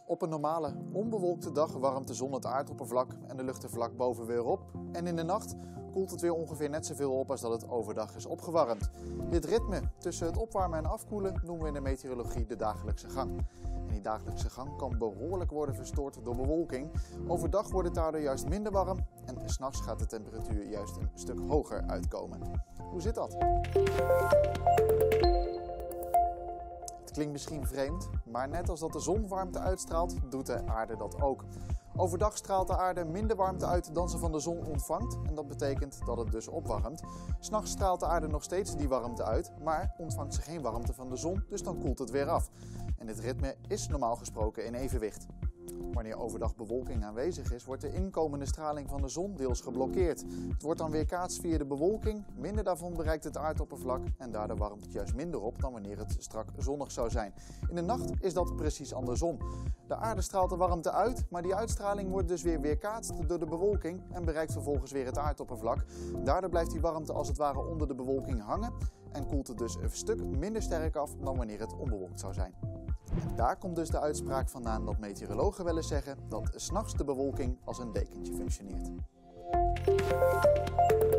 Op een normale, onbewolkte dag warmt de zon het aardoppervlak en de lucht er vlak boven weer op. En in de nacht koelt het weer ongeveer net zoveel op als dat het overdag is opgewarmd. Dit ritme tussen het opwarmen en afkoelen noemen we in de meteorologie de dagelijkse gang. En die dagelijkse gang kan behoorlijk worden verstoord door bewolking. Overdag wordt het daardoor juist minder warm en 's nachts gaat de temperatuur juist een stuk hoger uitkomen. Hoe zit dat? Het klinkt misschien vreemd, maar net als dat de zon warmte uitstraalt, doet de aarde dat ook. Overdag straalt de aarde minder warmte uit dan ze van de zon ontvangt en dat betekent dat het dus opwarmt. 's Nachts straalt de aarde nog steeds die warmte uit, maar ontvangt ze geen warmte van de zon, dus dan koelt het weer af. En dit ritme is normaal gesproken in evenwicht. Wanneer overdag bewolking aanwezig is, wordt de inkomende straling van de zon deels geblokkeerd. Het wordt dan weerkaatst via de bewolking, minder daarvan bereikt het aardoppervlak en daardoor warmt het juist minder op dan wanneer het strak zonnig zou zijn. In de nacht is dat precies andersom. De aarde straalt de warmte uit, maar die uitstraling wordt dus weer weerkaatst door de bewolking en bereikt vervolgens weer het aardoppervlak. Daardoor blijft die warmte als het ware onder de bewolking hangen en koelt het dus een stuk minder sterk af dan wanneer het onbewolkt zou zijn. En daar komt dus de uitspraak vandaan dat meteorologen wel eens zeggen dat 's nachts de bewolking als een dekentje functioneert.